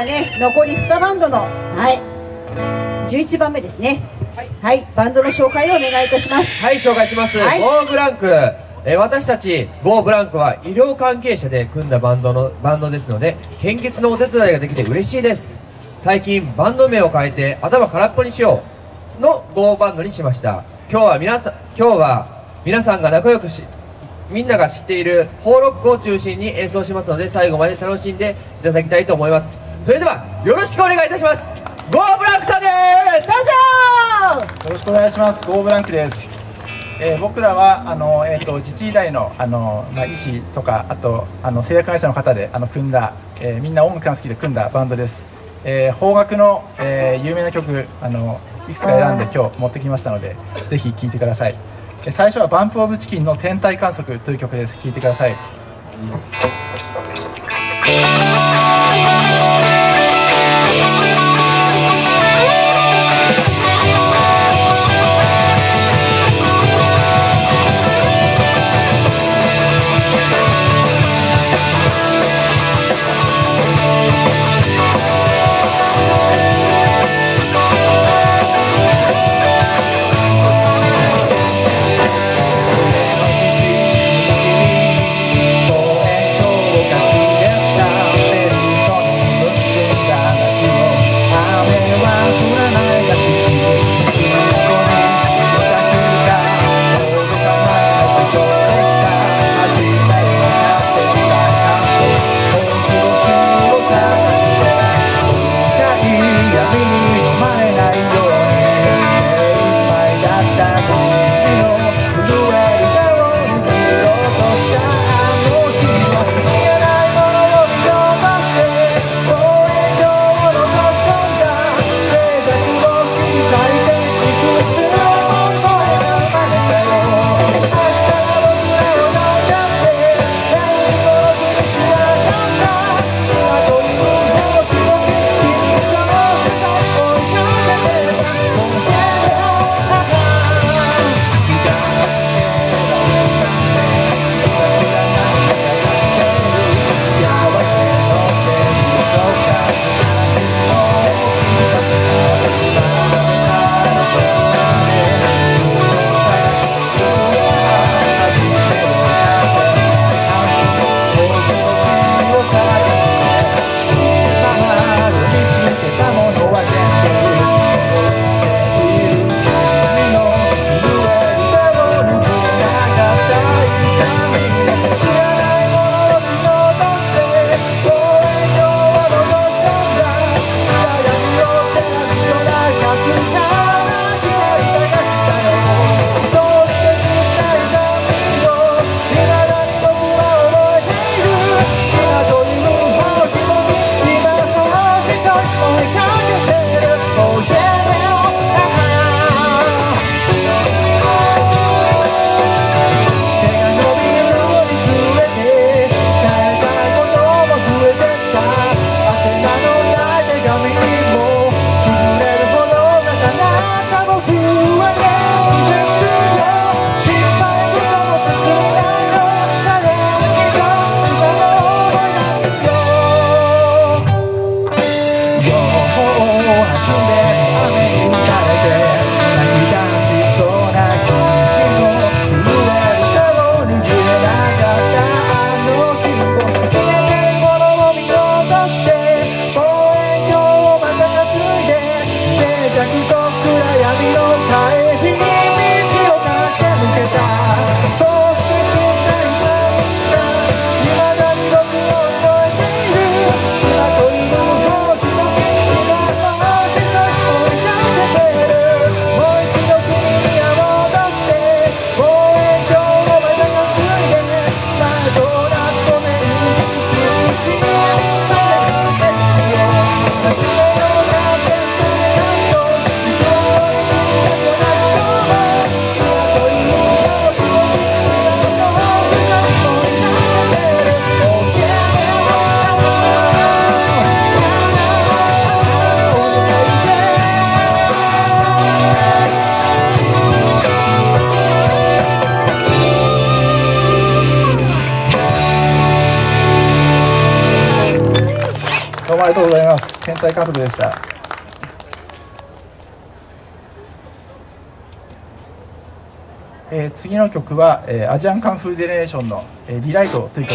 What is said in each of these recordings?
はね、残り2バンドの、11番目ですね。はい、バンドの紹介をお願いいたします。 はい、紹介します。ゴーブランク。私たちゴーブランクは医療関係者で組んだバンドですので、献血のお手伝いができて嬉しいです。最近バンド名を変えて頭空っぽにしようのゴーバンドにしました。今日は皆さんが仲良くみんなが知っているホーロックを中心に演奏しますので、最後まで楽しんでいただきたいと思います。それではよろしくお願いいたします。ゴーブランクさんです。 どうぞ。 よろしくお願いします。ゴーブランクです。僕らは自治医大の医師とか、あと製薬会社の方で組んだ、みんな音楽が好きで組んだバンドです。邦楽の、有名な曲いくつか選んで今日持ってきましたので、ぜひ聴いてください。最初はバンプオブチキンの天体観測という曲です。聴いてください。どうもありがとうございます。 天体観測でした。次の曲は、アジアンカンフージェネレーションの、リライトという曲です。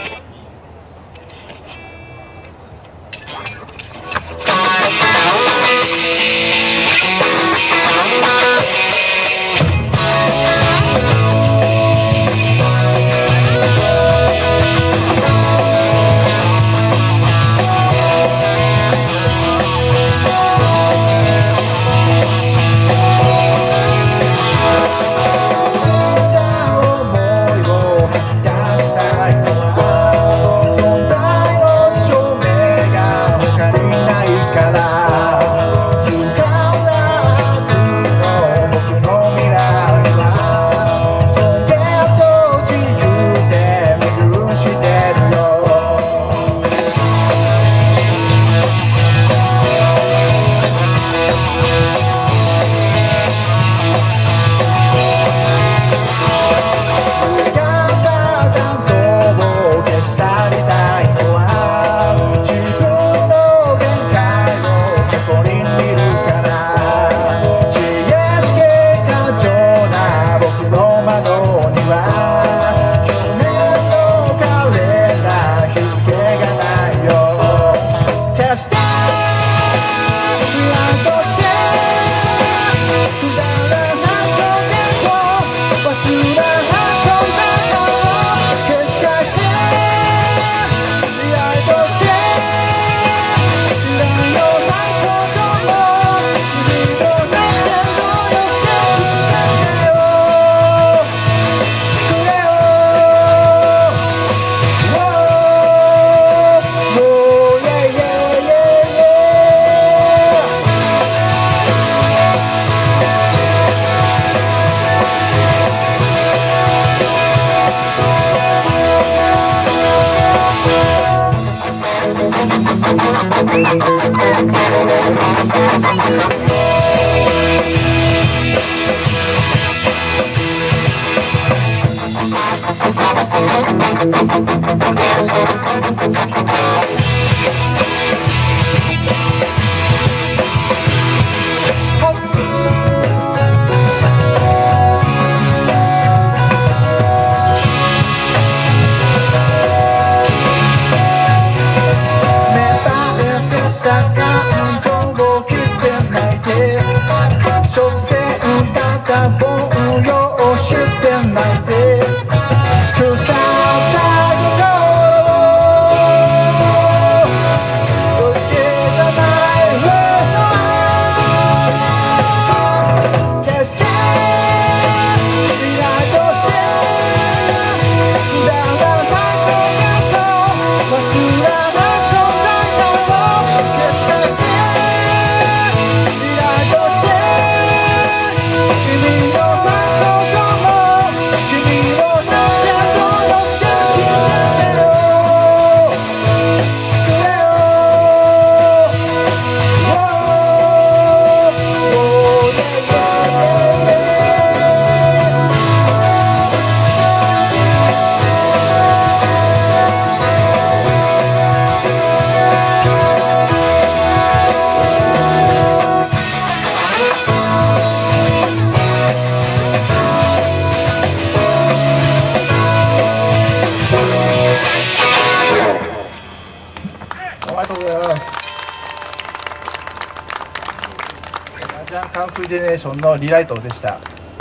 カンフージェネレーションのリライトでした。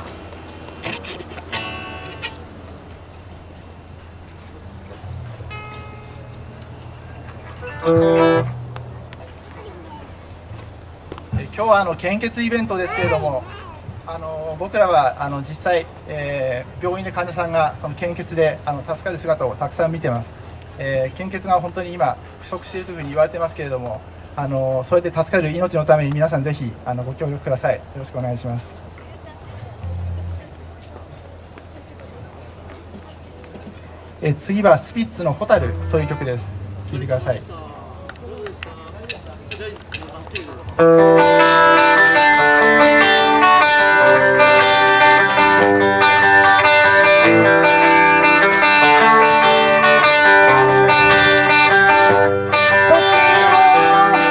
今日は献血イベントですけれども、僕らは実際、病院で患者さんがその献血で助かる姿をたくさん見てます。献血が本当に今不足しているというふうに言われてますけれども、そうやって助かる命のために皆さんぜひご協力ください。よろしくお願いします。次はスピッツのホタルという曲です。聴いてください。時を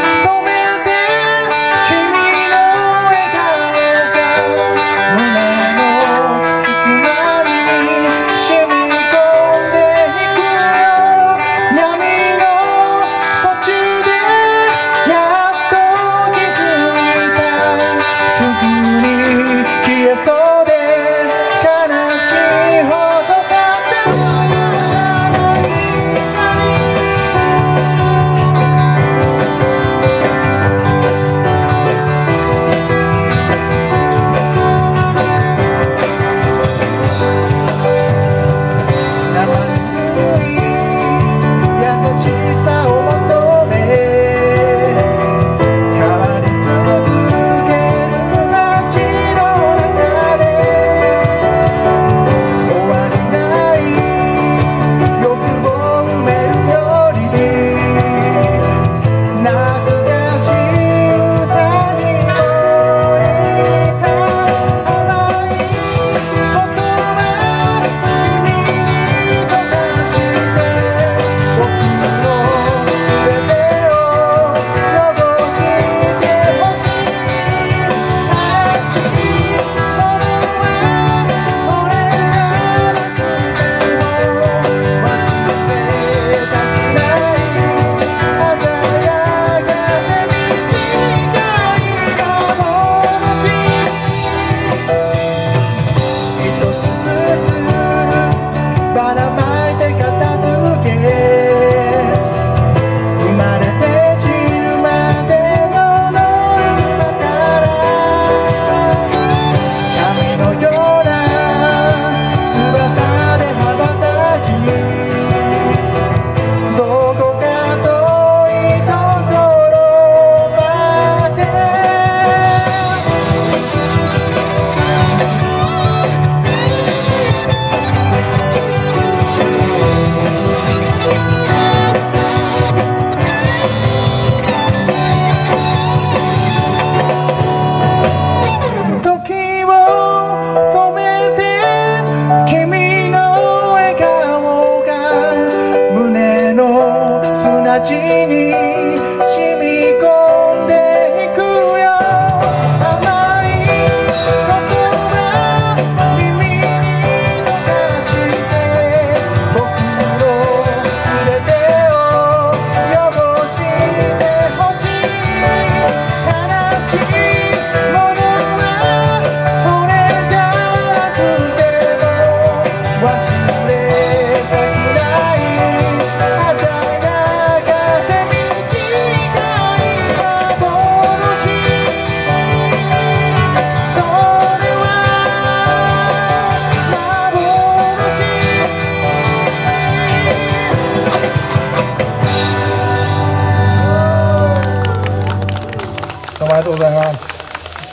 がとうございます。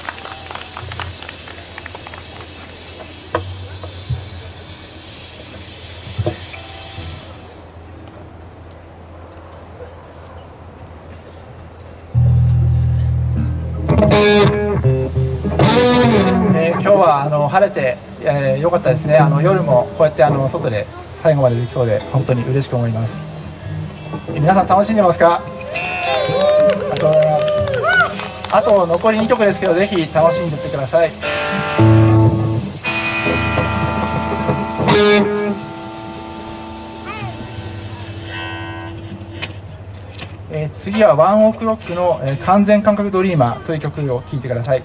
今日は晴れて良かったですね。夜もこうやって外で最後までできそうで本当に嬉しく思います。皆さん楽しんでますか？ありがとうございます。あと残り2曲ですけど、ぜひ楽しんでいってください。次はワンオクロックの「完全感覚ドリーマー」という曲を聴いてください。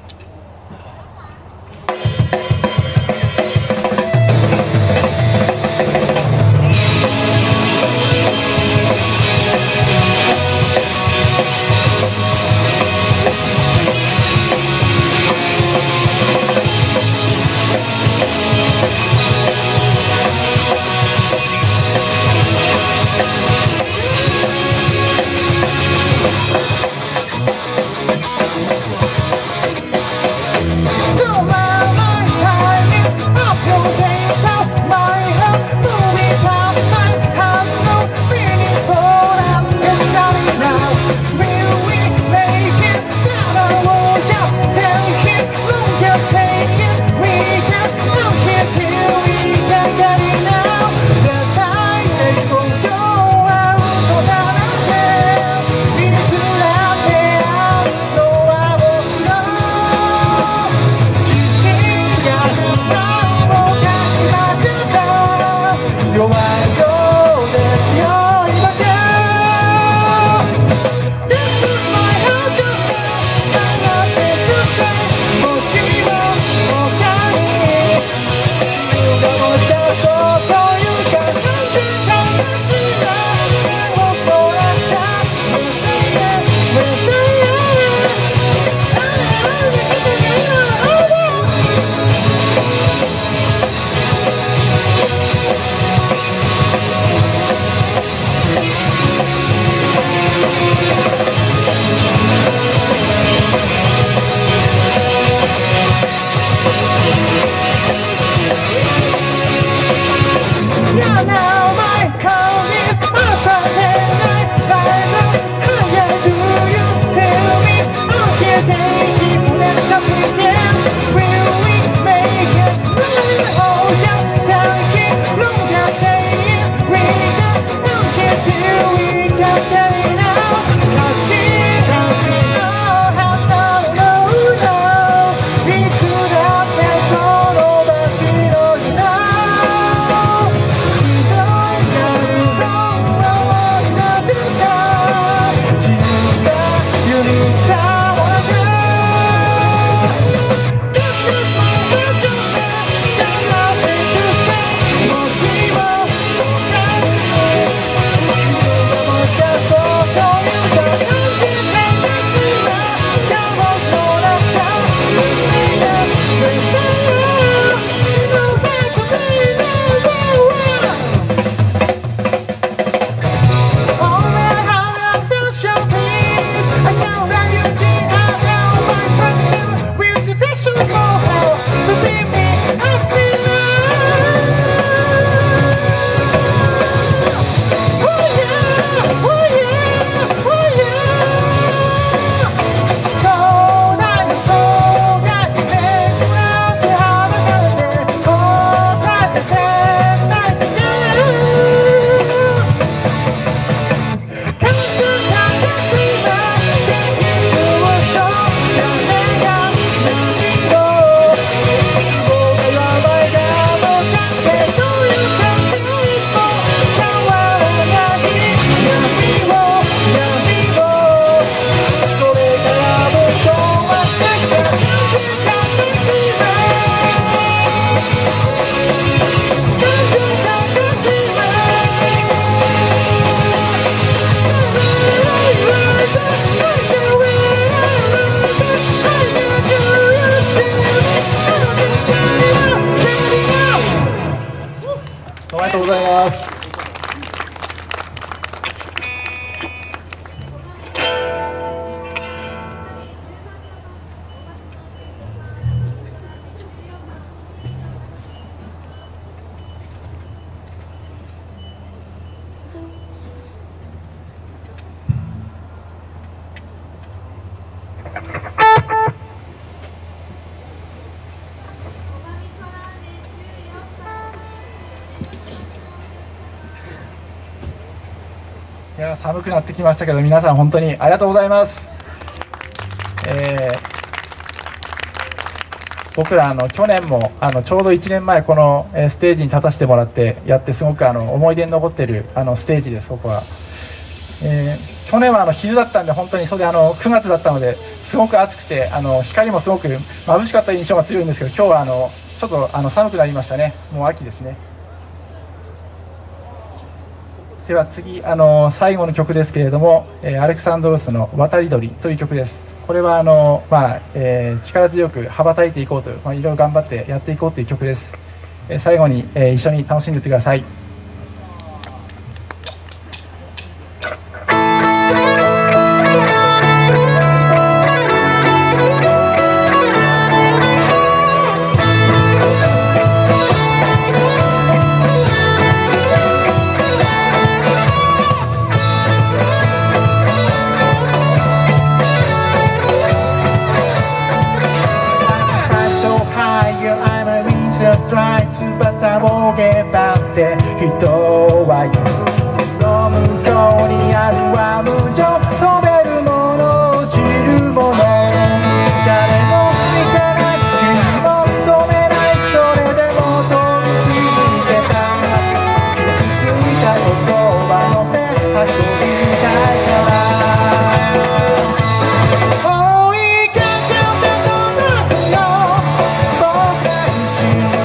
がとうございます。 いや寒くなってきましたけど、皆さん本当にありがとうございます。僕ら去年もちょうど1年前このステージに立たせてもらってやって、すごく思い出に残ってるステージです。僕は、去年は昼だったんで、本当にそれで9月だったのですごく暑くて光もすごく眩しかった印象が強いんですけど、今日はちょっと寒くなりましたね。もう秋ですね。では次最後の曲ですけれども、アレクサンドロスの「渡り鳥」という曲です。これは力強く羽ばたいていこうという、いろいろ頑張ってやっていこうという曲です。最後に、一緒に楽しんでいってください。Try 翼をげばって人は言う、その向こうにあるは無情、飛べるもの落ちるもの、誰も見てない君も止めない、それでも飛び続けた、傷ついた言葉のせ運びたいから、追いかけて届くよ僕ら一緒に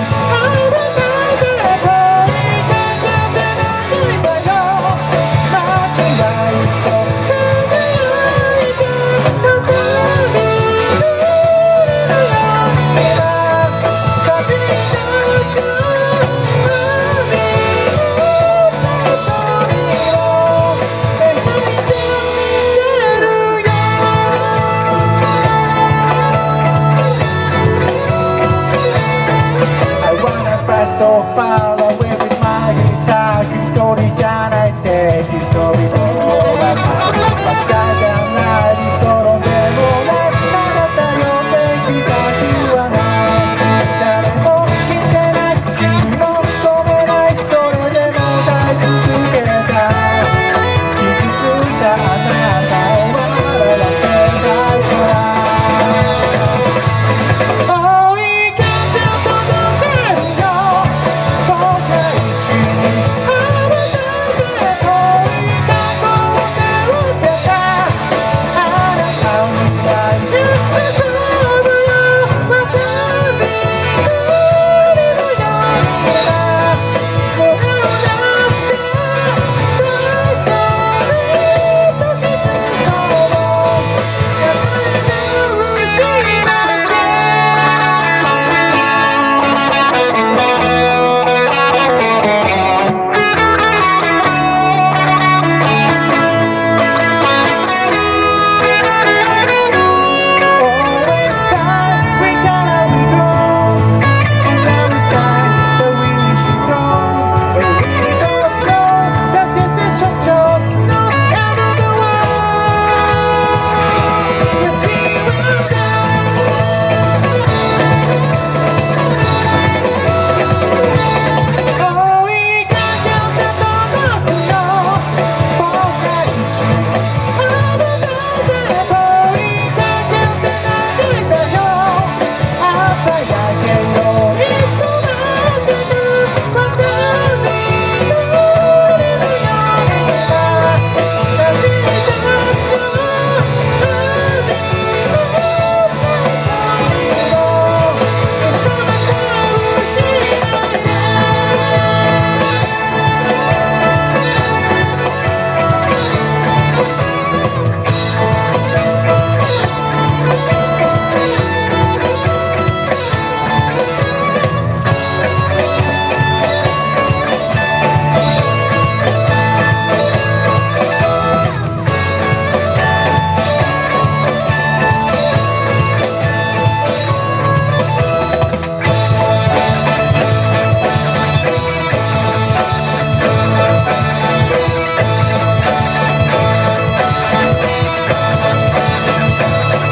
So far away with my guitar 一人じゃないって一人もバカじゃない理想論でもない、あなた呼んできた日はない、誰も見てない君も止めない、それでも歌い続けた、傷ついたあなたを笑わせたいから、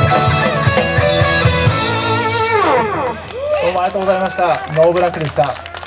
どうもありがとうございました。ノーブラックでした。